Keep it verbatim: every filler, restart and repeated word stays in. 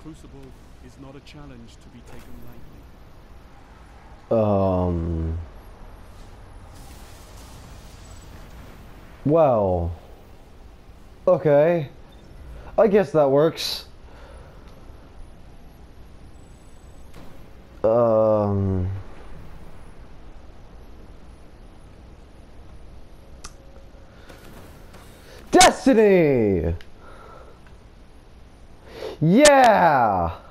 Crucible is not a challenge to be taken lightly. Um. Well. Okay. I guess that works. Um. Destiny! Yeah!